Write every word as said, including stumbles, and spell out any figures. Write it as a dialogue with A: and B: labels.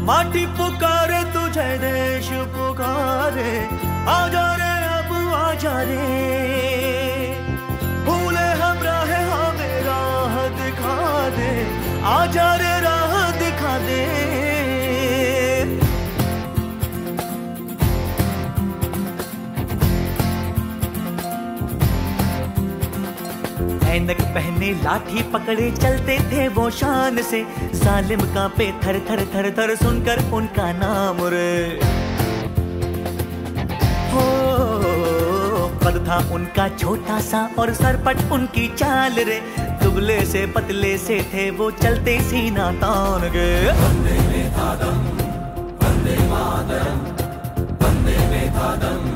A: माटी पुकारे तुझे, देश पुकारे, आजा रे अब आजा रे, भूले हम राह हमें राह दिखा दे, आजा रे राह दिखा दे। ऐनक पहने लाठी पकड़े चलते थे वो शान से, सालिम कांपे थर थर थर थर सुनकर उनका नाम रे। हो कद था उनका छोटा सा और सरपट उनकी चाल रे, दुबले से पतले से थे वो चलते सीना तान के। वंदे में था दम, वंदे मातरम, वंदे में था दम,